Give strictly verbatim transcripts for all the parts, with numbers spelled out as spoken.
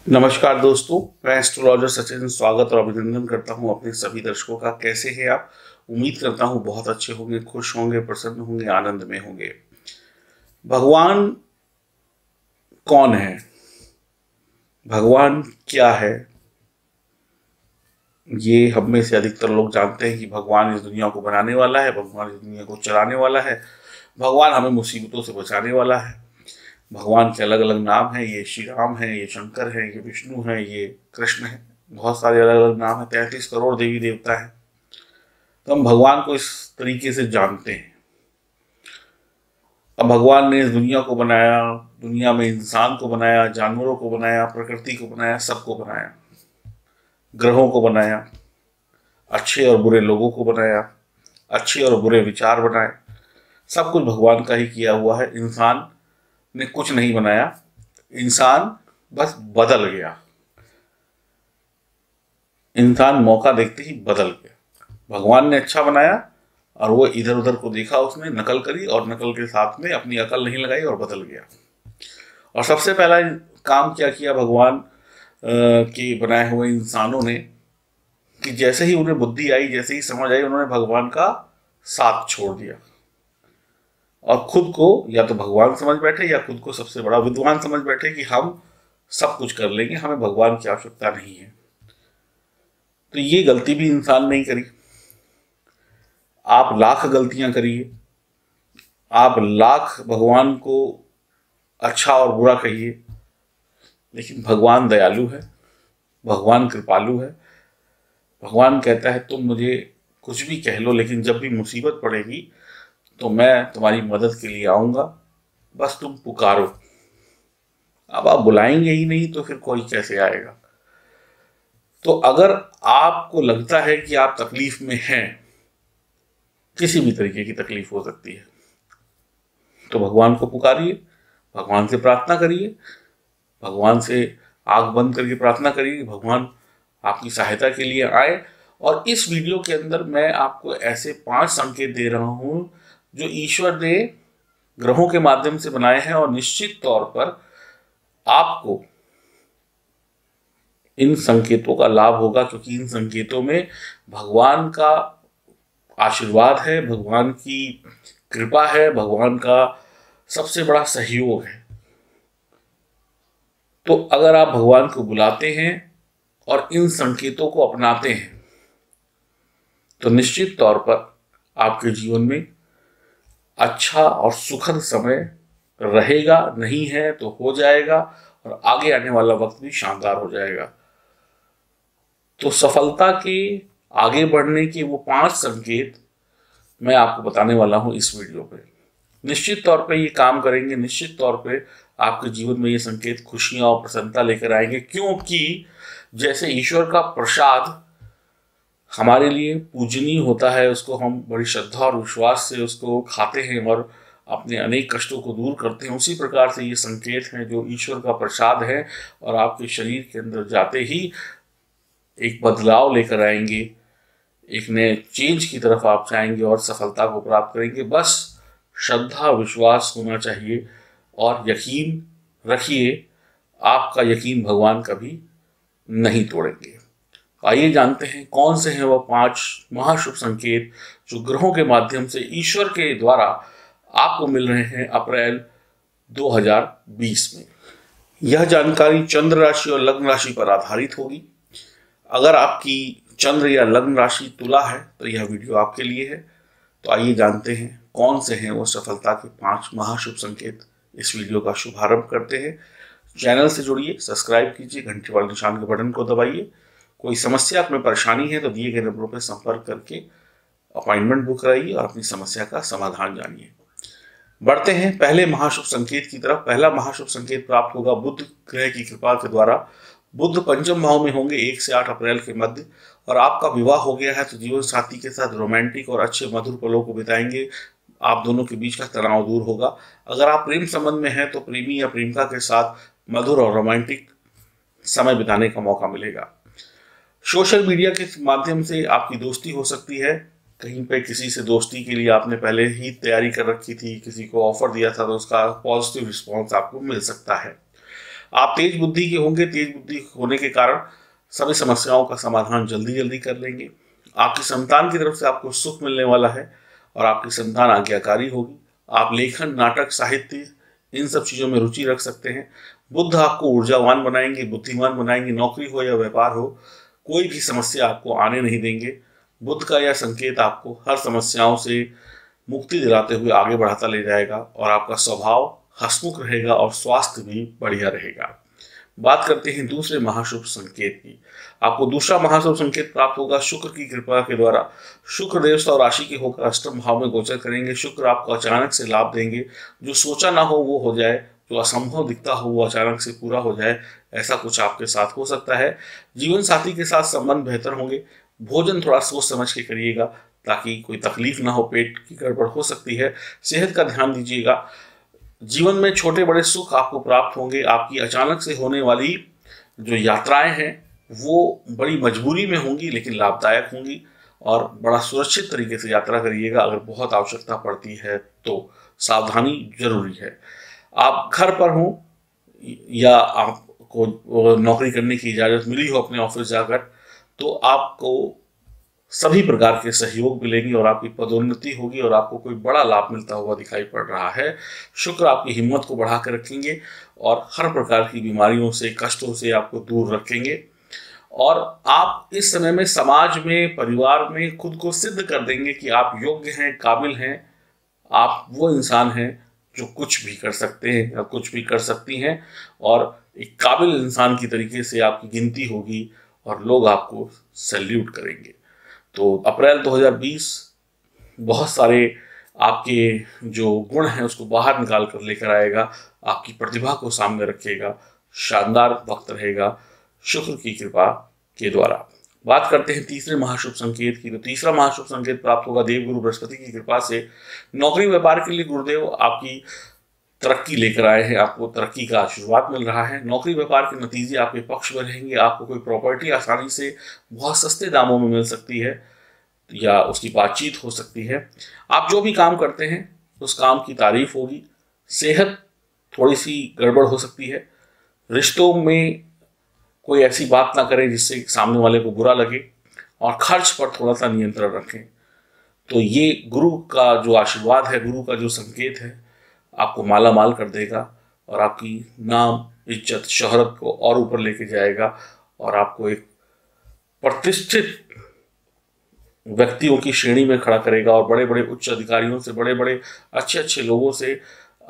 नमस्कार दोस्तों, मैं एस्ट्रोलॉजर सचिन स्वागत और अभिनंदन करता हूं अपने सभी दर्शकों का। कैसे हैं आप? उम्मीद करता हूं बहुत अच्छे होंगे, खुश होंगे, प्रसन्न होंगे, आनंद में होंगे। भगवान कौन है? भगवान क्या है? ये हम में से अधिकतर लोग जानते हैं कि भगवान इस दुनिया को बनाने वाला है, भगवान इस दुनिया को चलाने वाला है, भगवान हमें मुसीबतों से बचाने वाला है। भगवान के अलग अलग नाम हैं, ये श्री राम है, ये शंकर है, ये विष्णु है, ये कृष्ण है, बहुत सारे अलग अलग नाम हैं। तैंतीस करोड़ देवी देवता हैं। तो हम भगवान को इस तरीके से जानते हैं। अब भगवान ने इस दुनिया को बनाया, दुनिया में इंसान को बनाया, जानवरों को बनाया, प्रकृति को बनाया, सबको बनाया, ग्रहों को बनाया, अच्छे और बुरे लोगों को बनाया, अच्छे और बुरे विचार बनाए। सब कुछ भगवान का ही किया हुआ है। इंसान ने कुछ नहीं बनाया, इंसान बस बदल गया। इंसान मौका देखते ही बदल गया। भगवान ने अच्छा बनाया और वो इधर उधर को देखा, उसने नकल करी और नकल के साथ में अपनी अकल नहीं लगाई और बदल गया। और सबसे पहला काम क्या किया भगवान के बनाए हुए इंसानों ने कि जैसे ही उन्हें बुद्धि आई, जैसे ही समझ आई, उन्होंने भगवान का साथ छोड़ दिया और खुद को या तो भगवान समझ बैठे या खुद को सबसे बड़ा विद्वान समझ बैठे कि हम सब कुछ कर लेंगे, हमें भगवान की आवश्यकता नहीं है। तो ये गलती भी इंसान नहीं करी। आप लाख गलतियां करिए, आप लाख भगवान को अच्छा और बुरा कहिए, लेकिन भगवान दयालु है, भगवान कृपालु है। भगवान कहता है तुम मुझे कुछ भी कह लो, लेकिन जब भी मुसीबत पड़ेगी तो मैं तुम्हारी मदद के लिए आऊंगा, बस तुम पुकारो। अब आप बुलाएंगे ही नहीं तो फिर कोई कैसे आएगा? तो अगर आपको लगता है कि आप तकलीफ में हैं, किसी भी तरीके की तकलीफ हो सकती है, तो भगवान को पुकारिए, भगवान से प्रार्थना करिए, भगवान से आंख बंद करके प्रार्थना करिए, भगवान आपकी सहायता के लिए आए। और इस वीडियो के अंदर मैं आपको ऐसे पांच संकेत दे रहा हूं जो ईश्वर ने ग्रहों के माध्यम से बनाए हैं, और निश्चित तौर पर आपको इन संकेतों का लाभ होगा, क्योंकि इन संकेतों में भगवान का आशीर्वाद है, भगवान की कृपा है, भगवान का सबसे बड़ा सहयोग है। तो अगर आप भगवान को बुलाते हैं और इन संकेतों को अपनाते हैं तो निश्चित तौर पर आपके जीवन में अच्छा और सुखद समय रहेगा। नहीं है तो हो जाएगा, और आगे आने वाला वक्त भी शानदार हो जाएगा। तो सफलता के आगे बढ़ने के वो पांच संकेत मैं आपको बताने वाला हूं इस वीडियो पे। निश्चित तौर पे ये काम करेंगे, निश्चित तौर पे आपके जीवन में ये संकेत खुशियां और प्रसन्नता लेकर आएंगे, क्योंकि जैसे ईश्वर का प्रसाद हमारे लिए पूजनीय होता है, उसको हम बड़ी श्रद्धा और विश्वास से उसको खाते हैं और अपने अनेक कष्टों को दूर करते हैं, उसी प्रकार से ये संकेत हैं जो ईश्वर का प्रसाद है और आपके शरीर के अंदर जाते ही एक बदलाव लेकर आएंगे, एक नए चेंज की तरफ आप जाएंगे और सफलता को प्राप्त करेंगे। बस श्रद्धा विश्वास होना चाहिए और यकीन रखिए, आपका यकीन भगवान कभी नहीं तोड़ेंगे। आइए जानते हैं कौन से हैं वह पांच महाशुभ संकेत जो ग्रहों के माध्यम से ईश्वर के द्वारा आपको मिल रहे हैं अप्रैल दो हज़ार बीस में। यह जानकारी चंद्र राशि और लग्न राशि पर आधारित होगी। अगर आपकी चंद्र या लग्न राशि तुला है तो यह वीडियो आपके लिए है। तो आइए जानते हैं कौन से हैं वो सफलता के पांच महाशुभ संकेत। इस वीडियो का शुभारंभ करते हैं। चैनल से जुड़िए, सब्सक्राइब कीजिए, घंटी वाले निशान के बटन को दबाइए। कोई समस्या में परेशानी है तो दिए गए नंबरों पर संपर्क करके अपॉइंटमेंट बुक कराइए और अपनी समस्या का समाधान जानिए। बढ़ते हैं पहले महाशुभ संकेत की तरफ। पहला महाशुभ संकेत प्राप्त होगा बुध ग्रह की कृपा के द्वारा। बुध पंचम भाव में होंगे एक से आठ अप्रैल के मध्य, और आपका विवाह हो गया है तो जीवन साथी के साथ रोमांटिक और अच्छे मधुर पलों को बिताएंगे। आप दोनों के बीच का तनाव दूर होगा। अगर आप प्रेम संबंध में हैं तो प्रेमी या प्रेमिका के साथ मधुर और रोमांटिक समय बिताने का मौका मिलेगा। सोशल मीडिया के माध्यम से आपकी दोस्ती हो सकती है। कहीं पे किसी से दोस्ती के लिए आपने पहले ही तैयारी कर रखी थी, किसी को ऑफर दिया था, तो उसका पॉजिटिव रिस्पॉन्स आपको मिल सकता है। आप तेज बुद्धि के होंगे, तेज बुद्धि होने के कारण सभी समस्याओं का समाधान जल्दी जल्दी कर लेंगे। आपकी संतान की तरफ से आपको सुख मिलने वाला है और आपकी संतान आज्ञाकारी होगी। आप लेखन, नाटक, साहित्य इन सब चीज़ों में रुचि रख सकते हैं। बुध आपको ऊर्जावान बनाएंगे, बुद्धिमान बनाएंगे। नौकरी हो या व्यापार हो, कोई भी समस्या आपको आने नहीं देंगे। बुध का यह संकेत आपको हर समस्याओं से मुक्ति दिलाते हुए आगे बढ़ाता ले जाएगा और आपका स्वभाव हंसमुख रहेगा और स्वास्थ्य भी बढ़िया रहेगा। बात करते हैं दूसरे महाशुभ संकेत की। आपको दूसरा महाशुभ संकेत प्राप्त होगा शुक्र की कृपा के द्वारा। शुक्र देव सौ राशि के होकर अष्टम भाव में गोचर करेंगे। शुक्र आपको अचानक से लाभ देंगे। जो सोचा ना हो वो हो जाए, जो असंभव दिखता हो वो अचानक से पूरा हो जाए, ऐसा कुछ आपके साथ हो सकता है। जीवन साथी के साथ संबंध बेहतर होंगे। भोजन थोड़ा सोच समझ के करिएगा ताकि कोई तकलीफ ना हो, पेट की गड़बड़ हो सकती है। सेहत का ध्यान दीजिएगा। जीवन में छोटे बड़े सुख आपको प्राप्त होंगे। आपकी अचानक से होने वाली जो यात्राएं हैं वो बड़ी मजबूरी में होंगी लेकिन लाभदायक होंगी और बड़ा सुरक्षित तरीके से यात्रा करिएगा। अगर बहुत आवश्यकता पड़ती है तो सावधानी जरूरी है। आप घर पर हों या आपको नौकरी करने की इजाज़त मिली हो अपने ऑफिस जाकर, तो आपको सभी प्रकार के सहयोग मिलेंगे और आपकी पदोन्नति होगी और आपको कोई बड़ा लाभ मिलता हुआ दिखाई पड़ रहा है। शुक्र आपकी हिम्मत को बढ़ा कर रखेंगे और हर प्रकार की बीमारियों से, कष्टों से आपको दूर रखेंगे और आप इस समय में समाज में, परिवार में खुद को सिद्ध कर देंगे कि आप योग्य हैं, काबिल हैं। आप वो इंसान हैं जो कुछ भी कर सकते हैं या कुछ भी कर सकती हैं और एक काबिल इंसान की तरीके से आपकी गिनती होगी और लोग आपको सैल्यूट करेंगे। तो अप्रैल दो हज़ार बीस बहुत सारे आपके जो गुण हैं उसको बाहर निकाल कर लेकर आएगा, आपकी प्रतिभा को सामने रखेगा। शानदार वक्त रहेगा शुक्र की कृपा के द्वारा। बात करते हैं तीसरे महाशुभ संकेत की। तो तीसरा महाशुभ संकेत प्राप्त होगा देवगुरु बृहस्पति की कृपा से। नौकरी व्यापार के लिए गुरुदेव आपकी तरक्की लेकर आए हैं, आपको तरक्की का आशीर्वाद मिल रहा है। नौकरी व्यापार के नतीजे आपके पक्ष में रहेंगे। आपको कोई प्रॉपर्टी आसानी से बहुत सस्ते दामों में मिल सकती है या उसकी बातचीत हो सकती है। आप जो भी काम करते हैं उस काम की तारीफ होगी। सेहत थोड़ी सी गड़बड़ हो सकती है। रिश्तों में कोई ऐसी बात ना करें जिससे सामने वाले को बुरा लगे और खर्च पर थोड़ा सा नियंत्रण रखें। तो ये गुरु का जो आशीर्वाद है, गुरु का जो संकेत है, आपको माला माल कर देगा और आपकी नाम, इज्जत, शोहरत को और ऊपर लेके जाएगा और आपको एक प्रतिष्ठित व्यक्तियों की श्रेणी में खड़ा करेगा और बड़े बड़े उच्च अधिकारियों से, बड़े बड़े अच्छे अच्छे लोगों से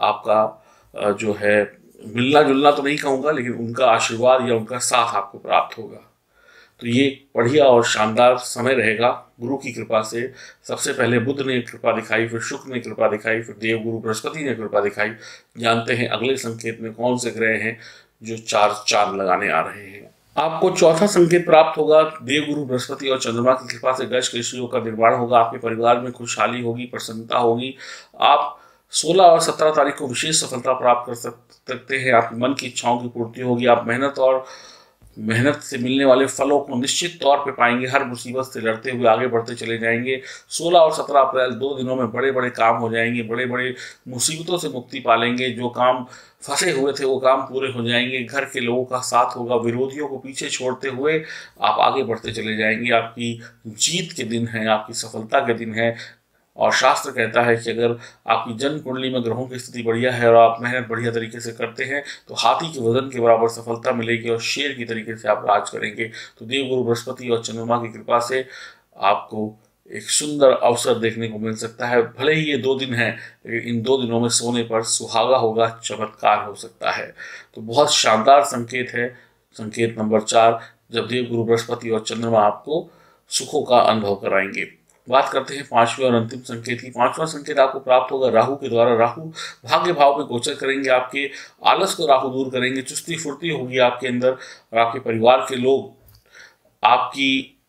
आपका जो है मिलना जुलना तो नहीं कहूँगा, लेकिन उनका आशीर्वाद या उनका साथ आपको प्राप्त होगा। तो ये बढ़िया और शानदार समय रहेगा गुरु की कृपा से। सबसे पहले बुध ने कृपा दिखाई, फिर शुक्र ने कृपा दिखाई, फिर देव गुरु बृहस्पति ने कृपा दिखाई। जानते हैं अगले संकेत में कौन से ग्रह हैं जो चार चांद लगाने आ रहे हैं। आपको चौथा संकेत प्राप्त होगा देव गुरु बृहस्पति और चंद्रमा की कृपा से गज केसरियों का निर्माण होगा। आपके परिवार में खुशहाली होगी, प्रसन्नता होगी। आप सोलह और सत्रह तारीख को विशेष सफलता प्राप्त कर सकते हैं। आपकी मन की इच्छाओं की पूर्ति होगी। आप मेहनत और मेहनत से मिलने वाले फलों को निश्चित तौर पे पाएंगे। हर मुसीबत से लड़ते हुए आगे बढ़ते चले जाएंगे। सोलह और सत्रह अप्रैल दो दिनों में बड़े बड़े काम हो जाएंगे, बड़े बड़े मुसीबतों से मुक्ति पालेंगे। जो काम फंसे हुए थे वो काम पूरे हो जाएंगे। घर के लोगों का साथ होगा। विरोधियों को पीछे छोड़ते हुए आप आगे बढ़ते चले जाएंगे। आपकी जीत के दिन है, आपकी सफलता के दिन है। और शास्त्र कहता है कि अगर आपकी जन्म कुंडली में ग्रहों की स्थिति बढ़िया है और आप मेहनत बढ़िया तरीके से करते हैं तो हाथी के वजन के बराबर सफलता मिलेगी और शेर की तरीके से आप राज करेंगे। तो देवगुरु बृहस्पति और चंद्रमा की कृपा से आपको एक सुंदर अवसर देखने को मिल सकता है। भले ही ये दो दिन हैं, लेकिन इन दो दिनों में सोने पर सुहागा होगा, चमत्कार हो सकता है। तो बहुत शानदार संकेत है संकेत नंबर चार, जब देवगुरु बृहस्पति और चंद्रमा आपको सुखों का अनुभव कराएंगे। बात करते हैं पांचवें और अंतिम संकेत की। पांचवा संकेत आपको प्राप्त होगा राहु के द्वारा। राहु भाग्य भाव में गोचर करेंगे। आपके आलस को राहु दूर करेंगे। चुस्ती फुर्ती होगी आपके अंदर और आपके परिवार के लोग आपकी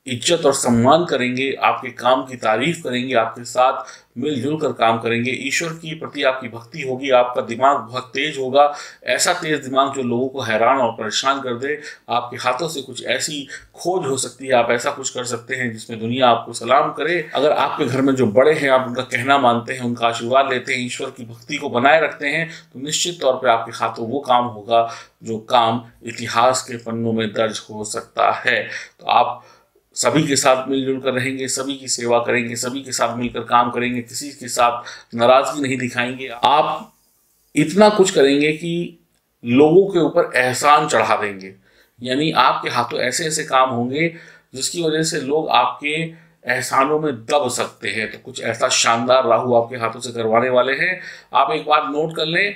इज्जत और सम्मान करेंगे, आपके काम की तारीफ करेंगे, आपके साथ मिलजुल कर काम करेंगे, ईश्वर की प्रति आपकी भक्ति होगी, आपका दिमाग बहुत तेज होगा, ऐसा तेज दिमाग जो लोगों को हैरान और परेशान कर दे। आपके हाथों से कुछ ऐसी खोज हो सकती है, आप ऐसा कुछ कर सकते हैं जिसमें दुनिया आपको सलाम करे। अगर आपके घर में जो बड़े हैं, आप उनका कहना मानते हैं, उनका आशीर्वाद लेते हैं, ईश्वर की भक्ति को बनाए रखते हैं, तो निश्चित तौर पर आपके हाथों वो काम होगा जो काम इतिहास के पन्नों में दर्ज हो सकता है। तो आप सभी के साथ मिलजुल कर रहेंगे, सभी की सेवा करेंगे, सभी के साथ मिलकर काम करेंगे, किसी के साथ नाराजगी नहीं दिखाएंगे। आप इतना कुछ करेंगे कि लोगों के ऊपर एहसान चढ़ा देंगे, यानी आपके हाथों ऐसे ऐसे काम होंगे जिसकी वजह से लोग आपके एहसानों में दब सकते हैं। तो कुछ ऐसा शानदार राहु आपके हाथों से करवाने वाले हैं। आप एक बात नोट कर लें,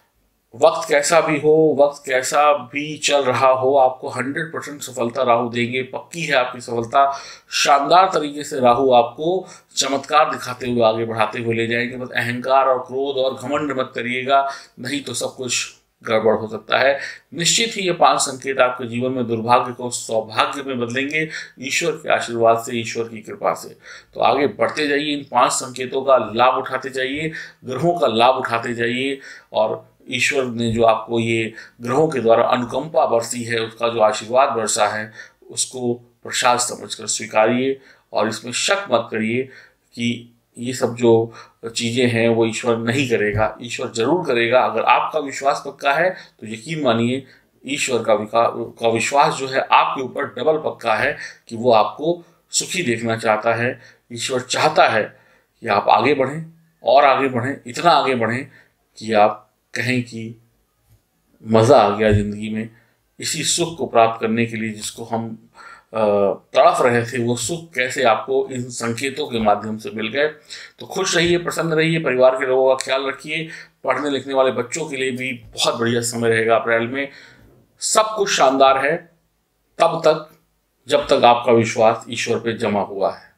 वक्त कैसा भी हो, वक्त कैसा भी चल रहा हो, आपको हंड्रेड परसेंट सफलता राहु देंगे। पक्की है आपकी सफलता। शानदार तरीके से राहु आपको चमत्कार दिखाते हुए आगे बढ़ाते हुए ले जाएंगे। बस अहंकार और क्रोध और घमंड मत करिएगा, नहीं तो सब कुछ गड़बड़ हो सकता है। निश्चित ही ये पांच संकेत आपके जीवन में दुर्भाग्य को सौभाग्य में बदलेंगे, ईश्वर के आशीर्वाद से, ईश्वर की कृपा से। तो आगे बढ़ते जाइए, इन पांच संकेतों का लाभ उठाते जाइए, ग्रहों का लाभ उठाते जाइए, और ईश्वर ने जो आपको ये ग्रहों के द्वारा अनुकंपा बरसी है, उसका जो आशीर्वाद बरसा है, उसको प्रसाद समझकर स्वीकारिए और इसमें शक मत करिए कि ये सब जो चीज़ें हैं वो ईश्वर नहीं करेगा। ईश्वर जरूर करेगा। अगर आपका विश्वास पक्का है तो यकीन मानिए ईश्वर का का विश्वास जो है आपके ऊपर डबल पक्का है कि वो आपको सुखी देखना चाहता है। ईश्वर चाहता है कि आप आगे बढ़ें और आगे बढ़ें, इतना आगे बढ़ें कि आप कहें कि मज़ा आ गया ज़िंदगी में। इसी सुख को प्राप्त करने के लिए जिसको हम तड़प रहे थे, वो सुख कैसे आपको इन संकेतों के माध्यम से मिल गए। तो खुश रहिए, प्रसन्न रहिए, परिवार के लोगों का ख्याल रखिए। पढ़ने लिखने वाले बच्चों के लिए भी बहुत बढ़िया समय रहेगा अप्रैल में। सब कुछ शानदार है तब तक जब तक आपका विश्वास ईश्वर पे जमा हुआ है।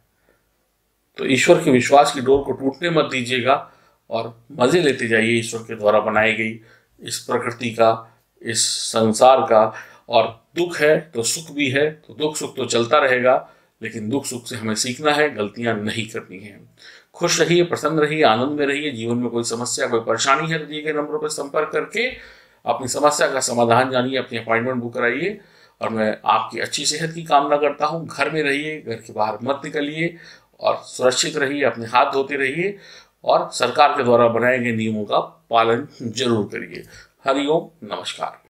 तो ईश्वर के विश्वास की डोर को टूटने मत दीजिएगा और मज़े लेते जाइए ईश्वर के द्वारा बनाई गई इस प्रकृति का, इस संसार का। और दुख है तो सुख भी है, तो दुख सुख तो चलता रहेगा, लेकिन दुख सुख से हमें सीखना है, गलतियां नहीं करनी है। खुश रहिए, प्रसन्न रहिए, आनंद में रहिए। जीवन में कोई समस्या, कोई परेशानी है तो दिए गए नंबरों पर संपर्क करके अपनी समस्या का समाधान जानिए, अपनी अपॉइंटमेंट बुक कराइए। और मैं आपकी अच्छी सेहत की कामना करता हूँ। घर में रहिए, घर के बाहर मत निकलिए और सुरक्षित रहिए, अपने हाथ धोते रहिए और सरकार के द्वारा बनाए गए नियमों का पालन जरूर करिए। हरिओम, नमस्कार।